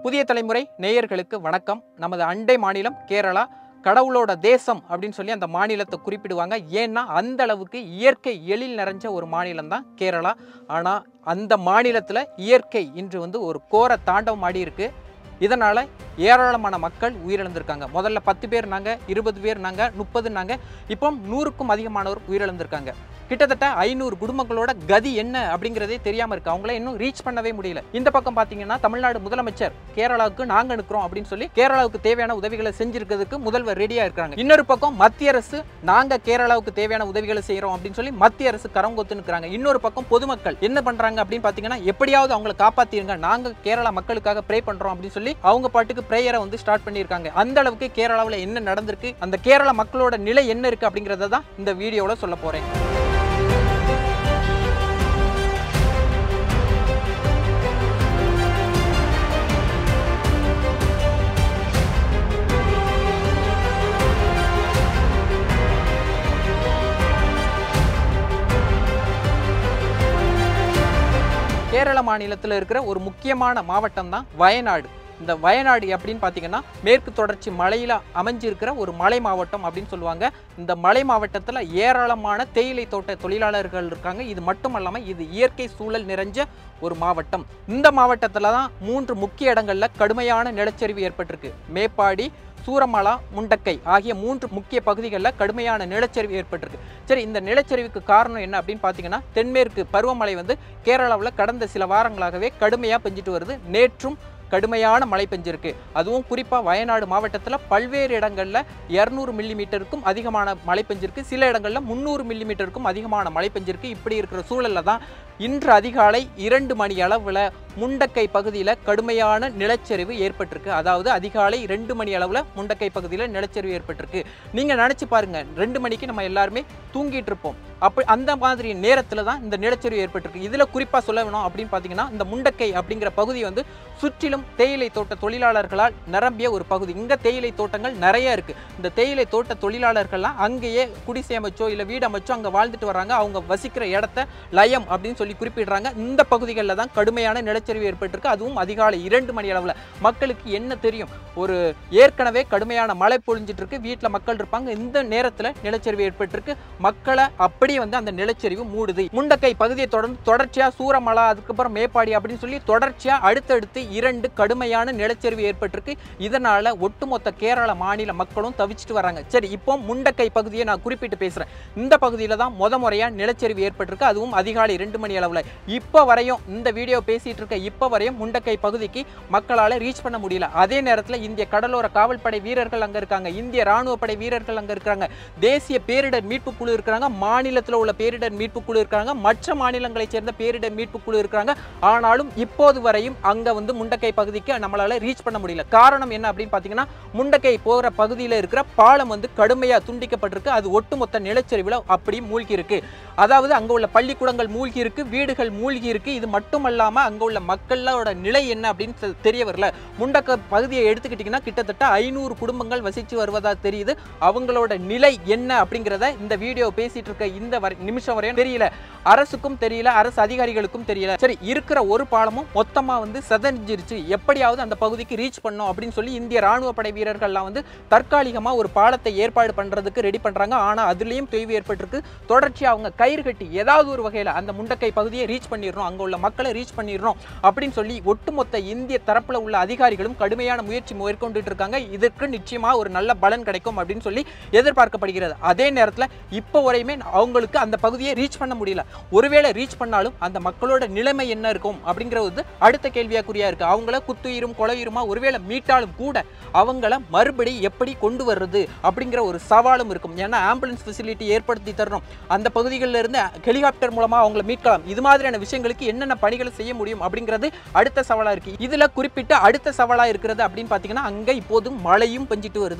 புதிய தலைமுறை நேயர்களுக்கு வணக்கம். நமது அண்டை மாநிலம் கேரளா கடவுளோட தேசம் அப்படின்னு சொல்லி அந்த மாநிலத்தை குறிப்பிடுவாங்க. ஏன்னா அந்த அளவுக்கு இயற்கை எழில் நிறைஞ்ச ஒரு மாநிலம் தான் கேரளா. ஆனால் அந்த மாநிலத்தில் இயற்கை இன்று ஒரு கோர தாண்டவம் ஆடி இருக்கு. இதனால் ஏராளமான மக்கள் உயிரிழந்திருக்காங்க. முதல்ல 10 பேர் நாங்க, 20 பேர் நாங்க, 30 நாங்க, இப்போ 100க்கும் அதிகமானவர் உயிரிழந்திருக்காங்க. கிட்டத்தட்ட 500 குடும்பங்களோட கதி என்ன அப்படிங்கிறதே தெரியாம இருக்கு. அவங்கள இன்னும் ரீச் பண்ணவே முடியல. இந்த பக்கம் பாத்தீங்கன்னா தமிழ்நாடு முதலமைச்சர் கேரளாவுக்கு நாங்க நிற்கிறோம் அப்படின்னு சொல்லி கேரளாவுக்கு தேவையான உதவிகளை செஞ்சிருக்கிறதுக்கு முதல்வர் ரெடியா இருக்காங்க. இன்னொரு பக்கம் மத்திய அரசு நாங்க கேரளாவுக்கு தேவையான உதவிகளை செய்யறோம் அப்படின்னு சொல்லி மத்திய அரசு கரங்கொத்து நிற்கிறாங்க. இன்னொரு பக்கம் பொதுமக்கள் என்ன பண்றாங்க அப்படின்னு பாத்தீங்கன்னா, எப்படியாவது அவங்களை காப்பாத்திருங்க, நாங்க கேரளா மக்களுக்காக ப்ரே பண்றோம் அப்படின்னு சொல்லி அவங்க பாட்டுக்கு பிரேயரை ஸ்டார்ட் பண்ணியிருக்காங்க. அந்த அளவுக்கு கேரளாவில் என்ன நடந்திருக்கு, அந்த கேரள மக்களோட நிலை என்ன இருக்கு அப்படிங்கறத தான் இந்த வீடியோல சொல்ல போறேன். கேரள மாநிலத்தில் இருக்கிற ஒரு முக்கியமான மாவட்டம் தான் வயநாடு. இந்த வயநாடு அப்படின்னு பார்த்தீங்கன்னா மேற்கு தொடர்ச்சி மலையில் அமைஞ்சிருக்கிற ஒரு மலை மாவட்டம் அப்படின்னு சொல்லுவாங்க. இந்த மலை மாவட்டத்தில் ஏராளமான தேயிலை தோட்ட தொழிலாளர்கள் இருக்காங்க. இது மட்டும் இல்லாமல் இது இயற்கை சூழல் நிறைஞ்ச ஒரு மாவட்டம். இந்த மாவட்டத்தில் தான் 3 முக்கிய இடங்களில் கடுமையான நிலச்சரிவு ஏற்பட்டிருக்கு. மேப்பாடி, சூரமலா, முண்டக்கை ஆகிய 3 முக்கிய பகுதிகளில் கடுமையான நிலச்சரிவு ஏற்பட்டிருக்கு. சரி, இந்த நிலச்சரிவுக்கு காரணம் என்ன அப்படின்னு பார்த்தீங்கன்னா, தென்மேற்கு பருவமழை கேரளாவில் கடந்த சில வாரங்களாகவே கடுமையாக பெஞ்சிட்டு வருது. நேற்றும் கடுமையான மழை பெஞ்சிருக்கு. அதுவும் குறிப்பாக வயநாடு மாவட்டத்தில் பல்வேறு இடங்களில் 200 மில்லிமீட்டருக்கும் அதிகமான மழை பெஞ்சிருக்கு. சில இடங்களில் 300 மில்லிமீட்டருக்கும் அதிகமான மழை பெஞ்சிருக்கு. இப்படி இருக்கிற சூழலில் தான் இன்று அதிகாலை 2 மணி அளவில் முண்டக்கை பகுதியில் கடுமையான நிலச்சரிவு ஏற்பட்டிருக்கு. அதாவது அதிகாலை 2 மணி அளவில் முண்டக்கை பகுதியில் நிலச்சரிவு ஏற்பட்டிருக்கு. நீங்கள் நினச்சி பாருங்க, 2 மணிக்கு நம்ம எல்லாருமே தூங்கிட்டு இருப்போம். அப்படி அந்த மாதிரி நேரத்தில் தான் இந்த நிலச்சரிவு ஏற்பட்டிருக்கு. இதில் குறிப்பாக சொல்ல வேணும் அப்படின்னு பார்த்தீங்கன்னா, இந்த முண்டக்கை அப்படிங்கிற பகுதி சுற்றிலும் தேயிலை தோட்ட தொழிலாளர்களால் நிரம்பிய ஒரு பகுதி. இங்கே தேயிலை தோட்டங்கள் நிறைய இருக்குது. இந்த தேயிலை தோட்ட தொழிலாளர்கள்லாம் அங்கேயே குடிசை அமைச்சோ இல்லை வீடு அமைச்சோ அங்கே வாழ்ந்துட்டு வராங்க. அவங்க வசிக்கிற இடத்த லயம் அப்படின்னு சொல்லி குறிப்பிடுறாங்க. இந்த பகுதிகளில் தான் கடுமையான நிலச்சரிவு ஏற்பட்டிருக்கு. அதுவும் அதிகாலை 2 மணி அளவில். மக்களுக்கு என்ன தெரியும், ஒரு ஏற்கனவே கடுமையான மழை பொழிஞ்சிட்டு இருக்கு, வீட்டில் மக்கள் இருப்பாங்க. இந்த நேரத்தில் நிலச்சரிவு ஏற்பட்டிருக்கு. மக்களை அப்படியே அந்த நிலச்சரிவு மூடுது. முண்டக்கை பகுதியை தொடர்ச்சியா சூரமலா, அதுக்கப்புறம் மேப்பாடி அப்படின்னு சொல்லி தொடர்ச்சியா அடுத்தடுத்து 2 கடுமையான நிலச்சரிவு ஏற்பட்டிருக்கு. இதனால ஒட்டுமொத்த கேரள மாநில மக்களும் தவிச்சிட்டு வராங்க. சரி, இப்போ முண்டக்கை பகுதியை நான் குறிப்பிட்டு பேசுறேன். இந்த பகுதியில தான் முறையா நிலச்சரிவு ஏற்பட்டிருக்கு. அதுவும் அதிகாலை 2 மணி அளவில். இப்போ வரையும் இந்த வீடியோ பேசிட்டு இருக்க இப்போ வரையும் முண்டக்கை பகுதிக்கு மக்களால ரீச் பண்ண முடியல. அதே நேரத்தில் இந்திய கடலோர காவல்படை வீரர்கள் அங்க இருக்காங்க, இந்திய ராணுவ படை வீரர்கள் அங்க இருக்காங்க, தேசிய பேரிடர் மீட்பு குழு இருக்காங்க, மாநிலத்தில் உள்ள பேரிடர் மீட்பு குழு இருக்காங்க, மற்ற மாநிலங்களைச் சேர்ந்த பேரிடர் மீட்பு குழு இருக்காங்க. ஆனாலும் இப்போது வரையும் அங்க முண்டக்கை பகுதிக்கு நம்மளால ரீச் பண்ண முடியல. காரணம் என்ன அப்படின்னு பாத்தீங்கன்னா, முண்டக்கை போற பகுதியில் இருக்கிற பாலம் கடுமையா துண்டிக்கப்பட்டிருக்கு. அது ஒட்டுமொத்த நிலச்சரிவுல அப்படி மூழ்கி இருக்கு. அதாவது அங்க உள்ள பள்ளிக்கூடங்கள் மூழ்கி இருக்கு, வீடுகள் மூழ்கி இருக்கு. இது மட்டுமல்லாம அங்க உள்ள மக்களோட நிலை என்ன அப்படின்னு தெரிய வரல. முண்டக்கை பகுதியை எடுத்துக்கிட்டீங்கன்னா கிட்டத்தட்ட 500 குடும்பங்கள் வசிச்சு வருவதா தெரியுது. அவங்களோட நிலை என்ன அப்படிங்கிறத இந்த வீடியோ பேசிட்டு இருக்க இந்த நிமிஷம் வரையும் தெரியல. அரசுக்கும் தெரியல, அரசு அதிகாரிகளுக்கும் தெரியல. சரி, இருக்கிற ஒரு பாலமும் மொத்தமா சதஞ்சிருச்சு. எப்படியாவது அந்த பகுதிக்கு ரீச் பண்ணோம் அப்படின்னு சொல்லி இந்திய ராணுவ படை வீரர்கள்லாம் தற்காலிகமா ஒரு பாலத்தை ஏற்பாடு பண்றதுக்கு ரெடி பண்றாங்க. ஆனா அதுலயும் தொய்வு ஏற்பட்டிருக்கு. தொடர்ச்சியா அவங்க கயிறு கட்டி ஏதாவது ஒரு வகையில அந்த முண்டக்கை பகுதியை ரீச் பண்ணிடணும், அங்க உள்ள மக்களை ரீச் பண்ணிடணும் அப்படின்னு சொல்லி ஒட்டுமொத்த இந்திய தரப்புல உள்ள அதிகாரிகளும் கடுமையான முயற்சி மேற்கொண்டுட்டு இருக்காங்க. இதற்கு நிச்சயமா ஒரு நல்ல பலன் கிடைக்கும் அப்படின்னு சொல்லி எதிர்பார்க்கப்படுகிறது. அதே நேரத்தில் இப்போ வரையுமே அவங்களுக்கு அந்த பகுதியை ரீச் பண்ண முடியல. ஒருவேளை ரீச் பண்ணாலும் அந்த மக்களோட நிலைமை என்ன இருக்கும் அப்படிங்கிறது அடுத்த கேள்வியாக்குறியா இருக்கு. அவங்கள குத்துயிரும் கொலையுருமா ஒருவேளை மீட்டாலும் கூட அவங்கள மறுபடி எப்படி கொண்டு வர்றது அப்படிங்கிற ஒரு சவாலும் இருக்கும். ஏன்னா ஆம்புலன்ஸ் ஃபெசிலிட்டி ஏற்படுத்தி தரணும், அந்த பகுதிகளில் இருந்து ஹெலிகாப்டர் மூலமா அவங்கள மீட்கலாம். இது மாதிரியான விஷயங்களுக்கு என்னென்ன பணிகளை செய்ய முடியும் அப்படிங்கிறது அடுத்த சவாலா இருக்கு. இதுல குறிப்பிட்ட அடுத்த சவாலா இருக்கிறது அப்படின்னு பாத்தீங்கன்னா, அங்க இப்போது மழையும் பெஞ்சிட்டு வருது.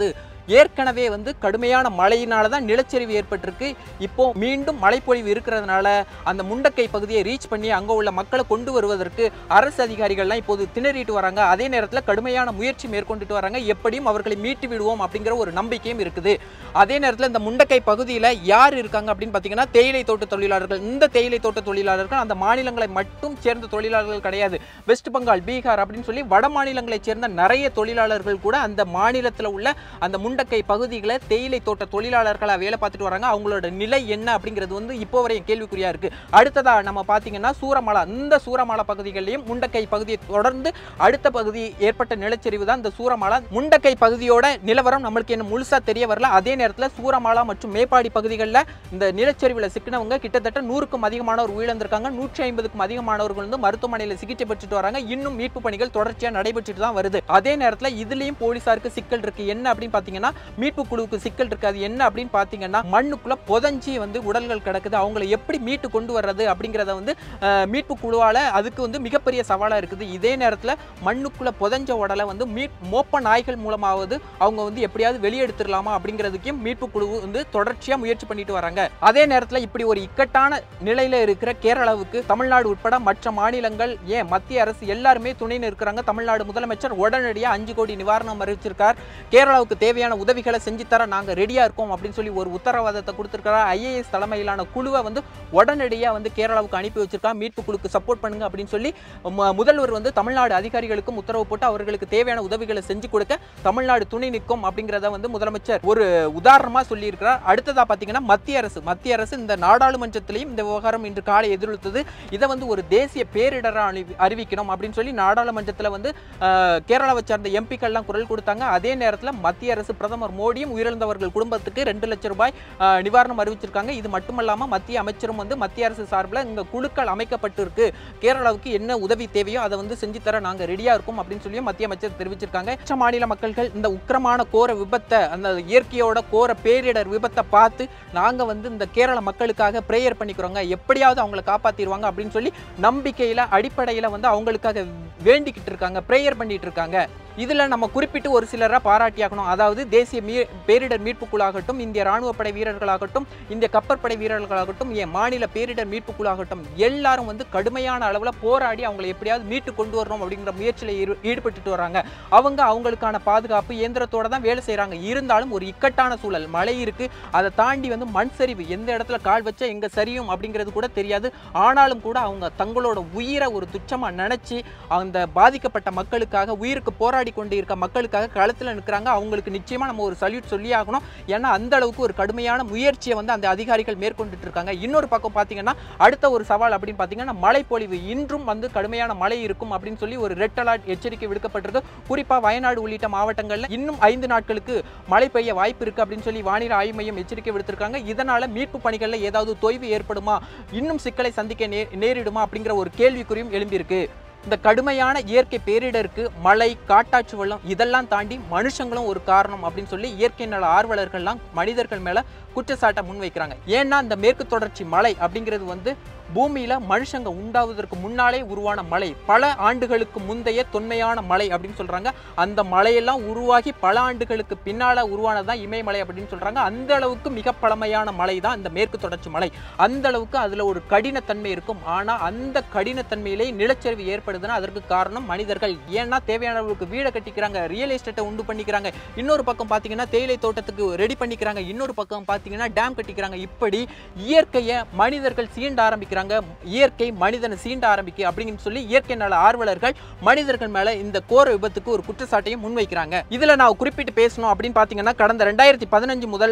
ஏற்கனவே வந்து கடுமையான மழையினால தான் நிலச்சரிவு ஏற்பட்டிருக்கு. இப்போ மீண்டும் மழைப்பொழிவு இருக்கிறதுனால அந்த முண்டக்கை பகுதியை ரீச் பண்ணி அங்க உள்ள மக்களை கொண்டு வருவதற்கு அரசு அதிகாரிகள்லாம் இப்போது திணறிட்டு வராங்க. அதே நேரத்தில் கடுமையான முயற்சி மேற்கொண்டுட்டு வராங்க. எப்படியும் அவர்களை மீட்டு விடுவோம் அப்படிங்கிற ஒரு நம்பிக்கையும் இருக்குது. அதே நேரத்தில் இந்த முண்டக்கை பகுதியில் யார் இருக்காங்க அப்படின்னு பார்த்தீங்கன்னா தேயிலை தோட்ட தொழிலாளர்கள். இந்த தேயிலை தோட்ட தொழிலாளர்கள் அந்த மாநிலங்களை மட்டும் சேர்ந்த தொழிலாளர்கள் கிடையாது. வெஸ்ட் பெங்கால், பீகார் அப்படின்னு சொல்லி வட மாநிலங்களைச் சேர்ந்த நிறைய தொழிலாளர்கள் கூட அந்த மாநிலத்தில் உள்ள அந்த முண்டக்கை பகுதிகளை தேயிலை தோட்ட தொழிலாளர்களாக வேலை பார்த்துட்டு வராங்க. அவங்களோட நிலை என்ன அப்படிங்கிறது வந்து இப்போ வரையும் கேள்விக்குறியா இருக்கு. அடுத்ததா நம்ம பார்த்தீங்கன்னா சூரமலா, இந்த சூரமலா பகுதிகளிலும் முண்டக்கை பகுதியை தொடர்ந்து அடுத்த பகுதி ஏற்பட்ட நிலச்சரிவு தான் இந்த சூரமலா. முண்டக்கை பகுதியோட நிலவரம் நம்மளுக்கு என்ன முழுசா தெரிய வரல. அதே நேரத்தில் சூரமலா மற்றும் மேப்பாடி பகுதிகளில் இந்த நிலச்சரிவில் சிக்கினவங்க கிட்டத்தட்ட 100க்கும் அதிகமானவர் உயிரிழந்திருக்காங்க. 150க்கும் அதிகமானவர்கள் வந்து மருத்துவமனையில் சிகிச்சை பெற்றுட்டு வராங்க. இன்னும் மீட்பு பணிகள் தொடர்ச்சியாக நடைபெற்றுட்டு தான் வருது. அதே நேரத்தில் இதுலயும் போலீசாருக்கு சிக்கல் இருக்கு. என்ன அப்படின்னு பார்த்தீங்கன்னா மீட்பு குழுவுக்கு சிக்கல் இருக்கு. அது என்ன அப்படின்னு பார்த்தீங்கன்னா மண்ணுக்குள்ள புதஞ்சி வந்து உடல்கள் கிடக்குது. அவங்களை எப்படி மீட்டு கொண்டு வர்றது அப்படிங்கிறத வந்து மீட்பு குழுவால அதுக்கு வந்து மிகப்பெரிய சவாலாக இருக்குது. இதே நேரத்தில் மண்ணுக்குள்ள புதஞ்ச உடலை வந்து மோப்ப நாய்கள் மூலமாவது அவங்க வந்து எப்படியாவது வெளியெடுத்துடலாமா அப்படிங்கிறதுக்கும் மீட்பு குழு வந்து தொடர்ச்சியாக முயற்சி பண்ணிட்டு வராங்க. அதே நேரத்தில் இப்படி ஒரு இக்கட்டான நிலையில இருக்கிற கேரளாவுக்கு தமிழ்நாடு உட்பட மற்ற மாநிலங்கள் ஏன் மத்திய அரசு எல்லாருமே துணை நிற்கிறாங்க. தமிழ்நாடு முதலமைச்சர் உடனடியாக 5 கோடி நிவாரணம் அறிவிச்சிருக்கார். கேரளாவுக்கு தேவையான உதவிகளை செஞ்சு தர நாங்க ரெடியா இருக்கோம் அப்படின்னு சொல்லி ஒரு உத்தரவாதத்தை கொடுத்திருக்கிறார். IAS தலைமையிலான குழுவை வந்து உடனடியாக வந்து கேரளாவுக்கு அனுப்பி வச்சிருக்காங்க. மீட்பு குழுக்கு சப்போர்ட் பண்ணுங்க அப்படின்னு சொல்லி முதல்வர் வந்து தமிழ்நாடு அதிகாரிகளுக்கும் உத்தரவு போட்டு அவர்களுக்கு தேவையான உதவிகளை செஞ்சு கொடுக்க தமிழ்நாடு துணை நிற்கும் அப்படிங்கிறத வந்து முதலமைச்சர் ஒரு உதாரணமா சொல்லி இருக்கிறார். அடுத்ததா பாத்தீங்கன்னா மத்திய அரசு இந்த நாடாளுமன்றத்திலையும் இந்த விவகாரம் இன்று காலை எதிரொலித்தது. இதை வந்து ஒரு தேசிய பேரிடரை அறிவிக்கணும் அப்படின்னு சொல்லி நாடாளுமன்றத்தில் வந்து கேரளாவை சார்ந்த எம்பிக்கள்லாம் குரல் கொடுத்தாங்க. அதே நேரத்தில் மத்திய அரசு பிரதமர் மோடியும் உயிரிழந்தவர்கள் குடும்பத்துக்கு 2 லட்சம் ரூபாய் நிவாரணம் அறிவிச்சிருக்காங்க. இது மட்டுமல்லாம மத்திய அமைச்சரும் வந்து மத்திய அரசு சார்பில் இந்த குழுக்கள் அமைக்கப்பட்டிருக்கு, கேரளாவுக்கு என்ன உதவி தேவையோ அதை வந்து செஞ்சு தர நாங்க ரெடியா இருக்கும் அப்படின்னு சொல்லி மத்திய அமைச்சர் தெரிவிச்சிருக்காங்க. மற்ற மாநில மக்கள்கள் இந்த உக்கிரமான கோர விபத்தை, அந்த இயற்கையோட கோர பேரிடர் விபத்தை பார்த்து நாங்க வந்து இந்த கேரள மக்களுக்காக பிரேயர் பண்ணிக்கிறோங்க, எப்படியாவது அவங்களை காப்பாத்திடுவாங்க அப்படின்னு சொல்லி நம்பிக்கையில அடிப்படையில வந்து அவங்களுக்காக வேண்டிக்கிட்டு இருக்காங்க, பிரேயர் பண்ணிட்டு இருக்காங்க. இதுல நம்ம குறிப்பிட்டு ஒரு சிலரை பாராட்டியாகணும். அதாவது தேசிய பேரிடர் மீட்பு குழாகட்டும், இந்திய ராணுவப்படை வீரர்களாகட்டும், இந்திய கப்பற்படை வீரர்களாகட்டும், மாநில பேரிடர் மீட்பு குழாகட்டும், எல்லாரும் வந்து கடுமையான அளவில் போராடி அவங்களை எப்படியாவது மீட்டு கொண்டு வரணும் அப்படிங்கிற முயற்சியில் ஈடுபட்டு வராங்க. அவங்களுக்கான பாதுகாப்பு இயந்திரத்தோட தான் வேலை செய்யறாங்க. இருந்தாலும் ஒரு இக்கட்டான சூழல், மழை இருக்கு, அதை தாண்டி வந்து மண் சரிவு, எந்த இடத்துல கால் வச்சா எங்க சரியும் அப்படிங்கிறது கூட தெரியாது. ஆனாலும் கூட அவங்க தங்களோட உயிரை ஒரு துச்சமா நினைச்சு அந்த பாதிக்கப்பட்ட மக்களுக்காக, உயிருக்கு போராடி கொண்டு இருக்க மக்களுக்காக களத்துல நிற்கிறாங்க. அவங்களுக்கு நிச்சயமா நம்ம ஒரு சல்யூட் சொல்லி ஆகணும். ஏன்னா அந்த அளவுக்கு ஒரு கடுமையான முயற்சியை வந்து அந்த அதிகாரிகள் மேற்கொண்டுட்டு இருக்காங்க. இன்னொரு பக்கம் பாத்தீங்கன்னா அடுத்த ஒரு சவால் அப்படின்னு பாத்தீங்கன்னா மழைப்பொழிவு. இன்றும் வந்து கடுமையான மழை இருக்கும் அப்படின்னு சொல்லி ஒரு ரெட் அலர்ட் எச்சரிக்கை விடுக்கப்பட்டிருக்கு. குறிப்பா வயநாடு உள்ளிட்ட மாவட்டங்கள்ல இன்னும் 5 நாட்களுக்கு மழை பெய்ய வாய்ப்பு இருக்கு அப்படின்னு சொல்லி வானிலை ஆய்வு மையம் எச்சரிக்கை விடுத்திருக்காங்க. இதனால மீட்பு பணிகள்ல ஏதாவது தொய்வு ஏற்படுமா, இன்னும் சிக்கலை சந்திக்க நேரிடுமா அப்படிங்கிற ஒரு கேள்விக்குறியும் எழும்பியிருக்கு. இந்த கடுமையான இயற்கை பேரிடருக்கு மழை, காட்டாற்று வெள்ளம் இதெல்லாம் தாண்டி மனுஷங்களும் ஒரு காரணம் அப்படின்னு சொல்லி இயற்கை நல ஆர்வலர்கள்லாம் மனிதர்கள் மேல குற்றச்சாட்டை முன்வைக்கிறாங்க. ஏன்னா இந்த மேற்கு தொடர்ச்சி மலை அப்படிங்கிறது வந்து பூமியில மனுஷங்க உண்டாவதற்கு முன்னாலே உருவான மலை, பல ஆண்டுகளுக்கு முந்தைய தொன்மையான மலை அப்படின்னு சொல்றாங்க. அந்த மலையெல்லாம் உருவாகி பல ஆண்டுகளுக்கு பின்னால உருவானதான் இமயமலை அப்படின்னு சொல்றாங்க. அந்த அளவுக்கு மிக பழமையான மலை தான் இந்த மேற்கு தொடர்ச்சி மலை. அந்த அளவுக்கு அதுல ஒரு கடினத்தன்மை இருக்கும். ஆனா அந்த கடினத்தன்மையிலே நிலச்சரிவு ஏற்படுதுன்னா அதற்கு காரணம் மனிதர்கள். ஏன்னா தேவையான அளவுக்கு வீடை கட்டிக்கிறாங்க, ரியல் எஸ்டேட்டை உண்டு பண்ணிக்கிறாங்க. இன்னொரு பக்கம் பாத்தீங்கன்னா தேயிலை தோட்டத்துக்கு ரெடி பண்ணிக்கிறாங்க. இன்னொரு பக்கம் பாத்தீங்கன்னா டேம் கட்டிக்கிறாங்க. இப்படி இயற்கையை மனிதர்கள் சீண்ட ஆரம்பிக்கிறாங்க. இயற்கை மனிதனை சீண்ட ஆரம்பிக்கு அப்படின்னு சொல்லி இயற்கை நல ஆர்வலர்கள் மனிதர்கள் மேல இந்த கோர விபத்துக்கு ஒரு குற்றச்சாட்டையும் முன்வைக்கிறாங்க. இதுல நான் குறிப்பிட்டு பேசணும் அப்படின்னு பாத்தீங்கன்னா கடந்த 2015 முதல்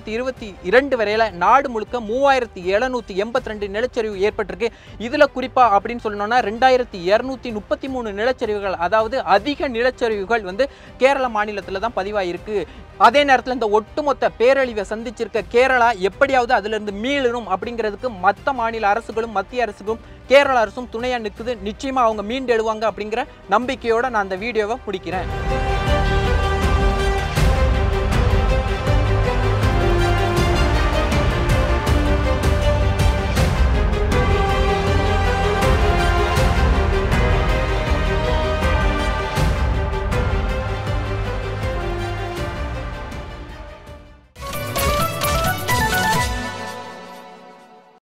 2022 வரையில நாடு முழுக்க 3782 நிலச்சரிவு ஏற்பட்டிருக்கு. இதுல குறிப்பா அப்படின்னு சொல்லணும்னா 2233 நிலச்சரிவுகள், அதாவது அதிக நிலச்சரிவுகள் வந்து கேரள மாநிலத்துல தான் பதிவாயிருக்கு. அதே நேரத்தில் இந்த ஒட்டுமொத்த பேரழிவை சந்திச்சிருக்க கேரளா எப்படியாவது அதுல இருந்து மீளணும் அப்படிங்கிறதுக்கு மற்ற மாநில அரசுகளும் மத்திய அரசுக்கும் கேரள அரசும் துணையா நிற்குது. நிச்சயமா அவங்க மீண்டெழுவாங்க அப்படிங்கிற நம்பிக்கையோட நான் அந்த வீடியோவை முடிக்கிறேன்.